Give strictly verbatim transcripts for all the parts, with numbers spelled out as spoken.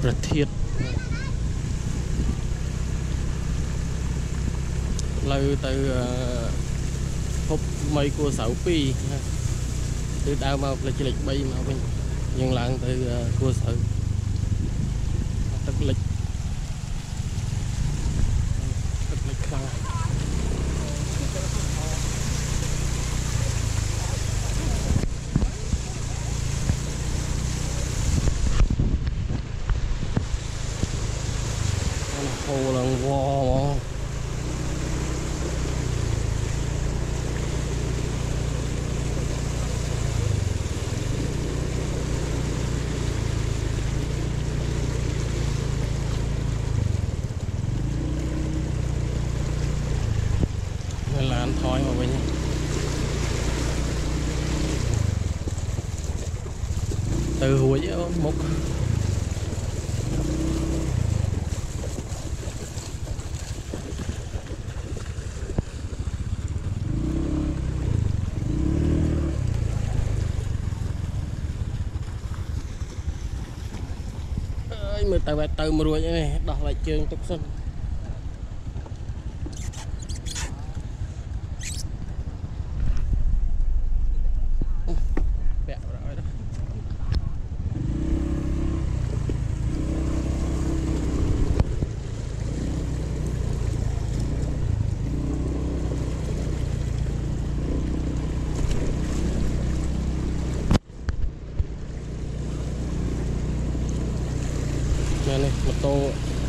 ประเทศเราtừ hộp mây của sáu pi từ đào mà là chỉ lịch bay mà mình nhưng là từ của sáu tức lịch tức lịch khang hồ là wow là anh thôi mà bây giờ từ hồi một ơi mới từ từ mà rồi này đọc lại trường tục xuân này một tô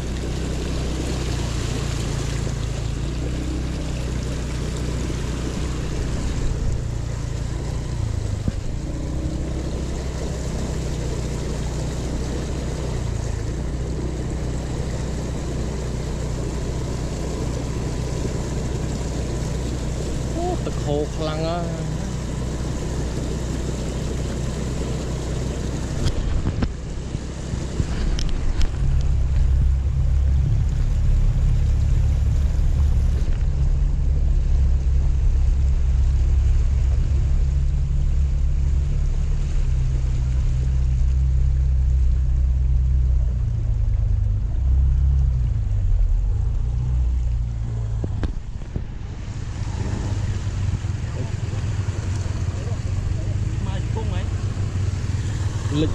ទឹកហូរខ្លាំងណាស់lịch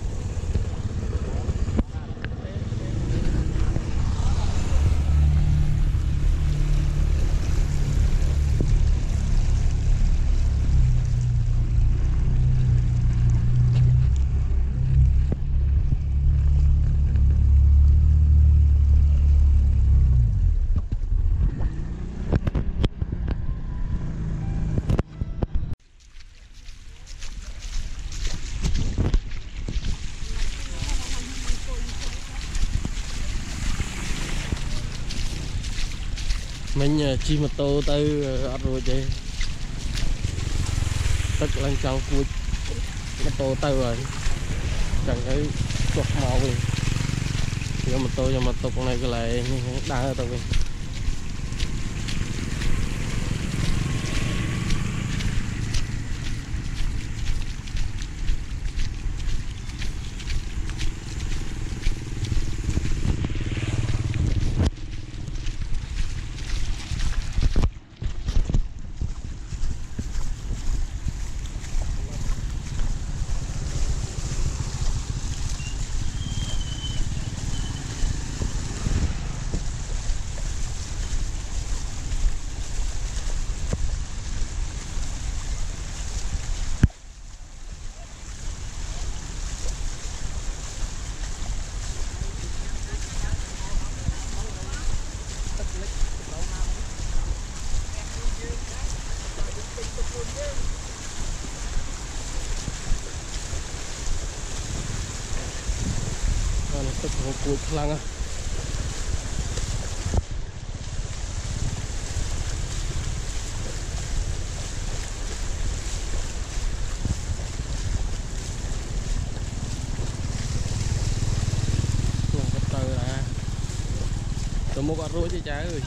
mình chi mô tô tới ở rồi chứ tức là trong cuối mô tô tới rồi chẳng thấy chuột màu gì thì mô tô cho mô tô con này cái lại đang ở tao mìnhទឹកហូរគួចខ្លាំងណាស់tôi mua con rối chứ trái ơi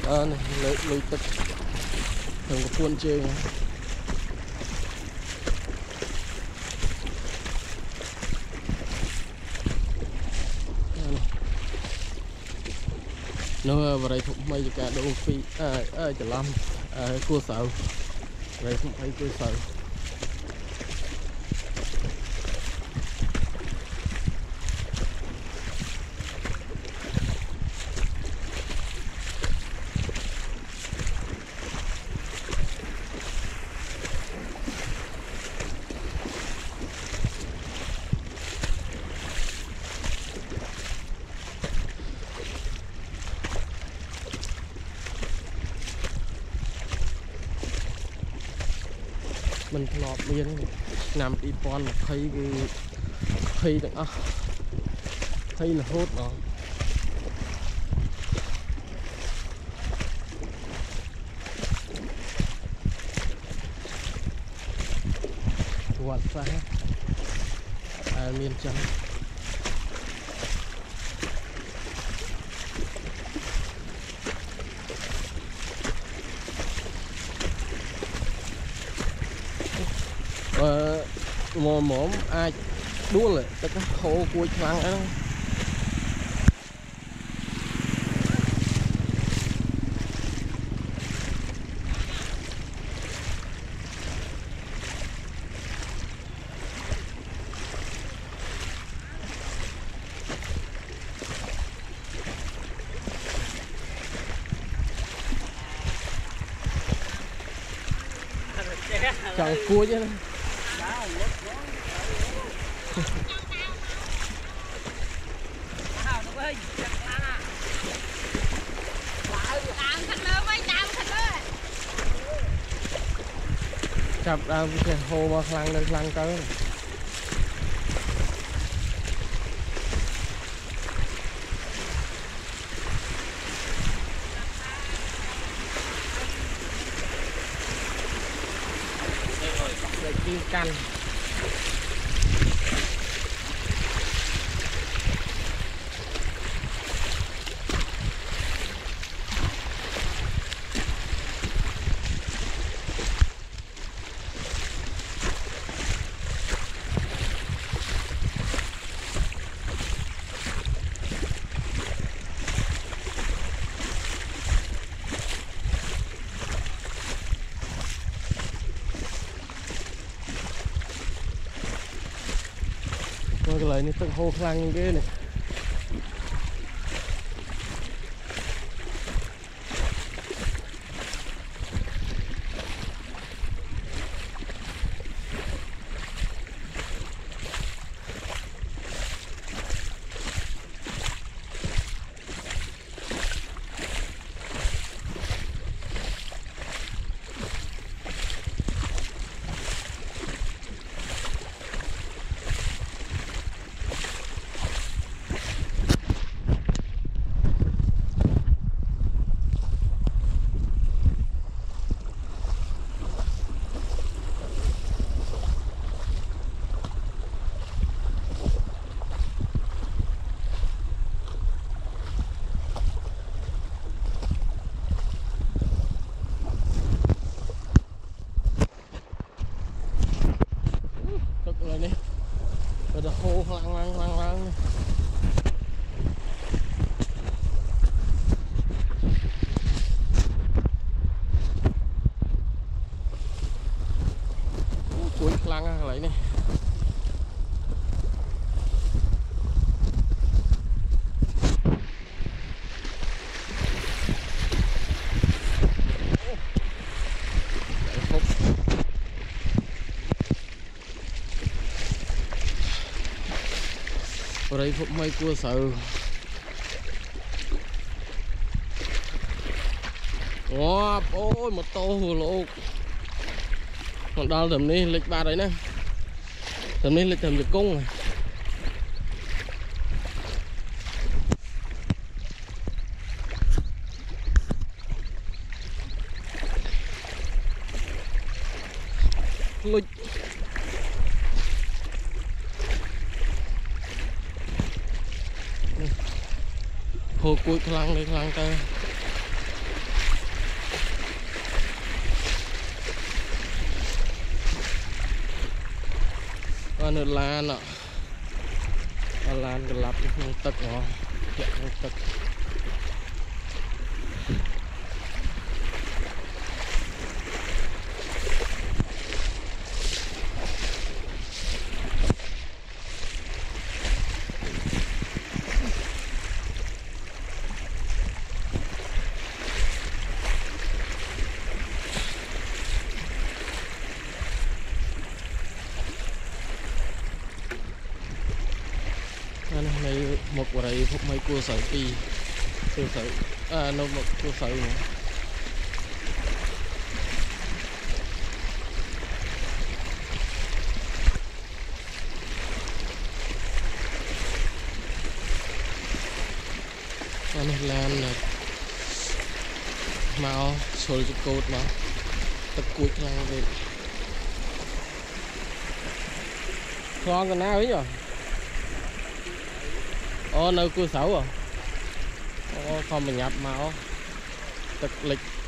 ờ này lưới lướiទឹកthường có cuốn chơi nó vào đây cũng mấy cả đồ phi à à chả lắm à cua sầu đây cũng thấy cua sầu mình lọt miên nằm đi pon mà thấy cái thấy được á thấy là hốt đó quạt phá à miên chân mò mỏm ai đua lại tất cả khô cuối khoang đó chẳng cua chứ chập ra cái hồ mà khăn lên khăn tới để kim canh cái lời này tận hồ khăn ghê này khô hoang hoang hoang hoang cuối lăng lại này ở đây cũng mấy cua sầu wow, ôi một tô hồ lô còn đo tầm đi lịch ba đấy nè tầm đi lịch tầm được cung này lịch hồ cuối khăn đi khăn ta nó lan ạ, lan cái lắp không tật nó chạy không tật. Này một cái phút mấy cua sợi pi cua sợi à nó một cua sợi mà anh làm nè màu sôi cho cột mà tập cột ra về con cái nào ấy rồi. Ô nơi cua sấu à. Ô không mình nhập màu tật lịch